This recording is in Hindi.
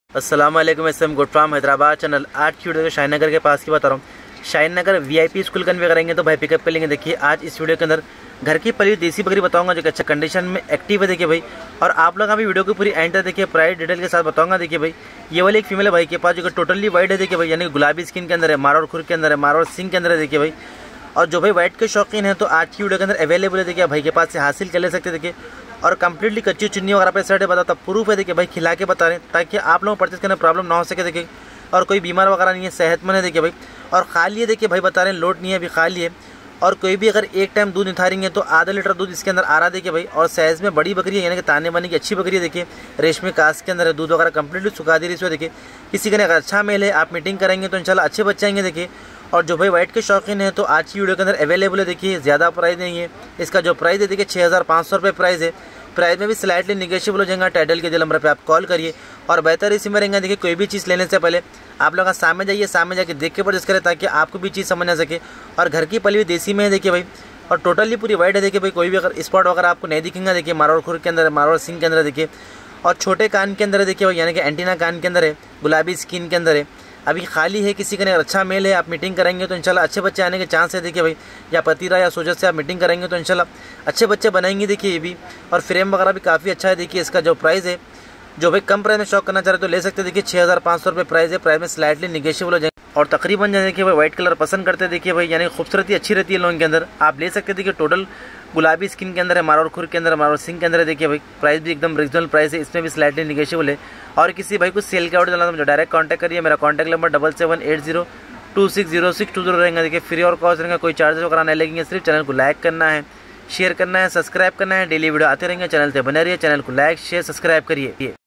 अस्सलाम वालेकुम। SM good farm Hyderabad channel. आज की वीडियो शाहीन नगर के पास की बता रहा हूँ। Shaheen Nagar VIP school convey करेंगे तो भाई पिकअप कर लेंगे। देखिए आज इस वीडियो के अंदर घर की पली देसी बकरी बताऊंगा जो कि अच्छा कंडीशन में एक्टिव है। देखिए भाई, और आप लोग अभी वीडियो की पूरी एंड तक देखिए, प्राइस डिटेल के साथ बताऊंगा। देखिए भाई, ये वाली एक फीमेल है भाई के पास जो कि टोटली वाइट है। देखिए भाई, यानी गुलाबी स्किन के अंदर है, मारवाड़ खुर के अंदर है, मारवाड़ सिंह के अंदर है। देखिए भाई, और जो भाई वाइट के शौकीन है तो आज की वीडियो के अंदर अवेलेबल है। देखिए भाई के पास से हासिल कर ले सकते। देखिए, और कंप्लीटली कच्ची चुन्नी वगैरह पे सेट है, बताता प्रूफ है। देखिए भाई, खिला के बता रहे हैं ताकि आप लोगों को परचेज करने में प्रॉब्लम ना हो सके। देखिए, और कोई बीमार वगैरह नहीं है, सेहतमंद है। देखिए भाई, और खाली है। देखिए भाई बता रहे हैं, लोड नहीं है, अभी खाली है। और कोई भी अगर एक टाइम दूध निथारेंगे तो आधा लीटर दूध इसके अंदर आ रहा है। देखिए भाई, और साइज़ में बड़ी बकरी है, यानी कि ताने बाने की अच्छी बकरी है। देखिए, रेशमी कास्ट के अंदर है, दूध वगैरह कंप्लीटली सुखा दी रही है। देखिए, किसी का अगर अच्छा मेल है, आप मीटिंग करेंगे तो इंशाल्लाह अच्छे बच्चे आएंगे। देखिए, और जो भाई वाइट के शौकीन है तो आज की वीडियो के अंदर अवेलेबल है। देखिए, ज़्यादा प्राइस नहीं है इसका। जो प्राइस है देखिए 6500 रुपये प्राइस है। प्राइस में भी स्लाइटली निगेशियबल हो जाएगा। टाइटल के दिल नंबर पे आप कॉल करिए। और बेहतर इसी में रहेंगे। देखिए, कोई भी चीज़ लेने से पहले आप लोग सामने जाइए, सामने जाके देख के परचेस करें ताकि आपको भी चीज़ समझ आ सके। और घर की पली हुई देसी में है। देखिए भाई, और टोटली पूरी वाइट है। देखिए भाई, कोई भी अगर स्पॉट वगैरह आपको नहीं दिखेगा। देखिए, मारवाड़ खुर के अंदर है, मारवाड़ सिंह के अंदर है। देखिए, और छोटे कान के अंदर है। देखिए भाई, यानी कि एंटीना कान के अंदर है, गुलाबी स्किन के अंदर है। अभी खाली है। किसी का अगर अच्छा मेल है, आप मीटिंग करेंगे तो इंशाल्लाह अच्छे बच्चे आने के चांस है। देखिए भाई, या पतीरा या सोजत से आप मीटिंग करेंगे तो इंशाल्लाह अच्छे बच्चे बनाएंगे। देखिए ये भी, और फ्रेम वगैरह भी काफ़ी अच्छा है। देखिए, इसका जो प्राइस है, जो भाई कम प्राइस में शॉप करना चाह रहे तो ले सकते हैं। देखिए 6500 रुपये प्राइस है। प्राइस में स्लाइटली निगेशियबल हो जाएंगे। और तकरीबन देखिए भाई वाइट कलर पसंद करते हैं। देखिए भाई, यानी खूबसूरती अच्छी रहती है लोगों के अंदर, आप ले सकते हैं। देखिए, टोटल गुलाबी स्किन के अंदर है, मारवाड़ खुर के अंदर, मारवाड़ सिंह के अंदर है। देखिए भाई, प्राइस भी एकदम रीजनल प्राइस है, इसमें भी स्लाइटली निगेशियबल है। और किसी भाई को सेल का ऑर्डर देना तो मुझे डायरेक्ट कॉन्टैक्ट करिए। मेरा कॉन्टैक्ट नंबर 7780260620 रहेगा। देखिए, फ्री और कॉस्ट रहेगा, कोई चार्जेस वगैरह नहीं लगेंगे। सिर्फ चैनल को लाइक करना है, शेयर करना है, सब्सक्राइब करना है। डेली वीडियो आते रहेंगे, चैनल से बने रहिए। चैनल को लाइक शेयर सब्सक्राइब करिए।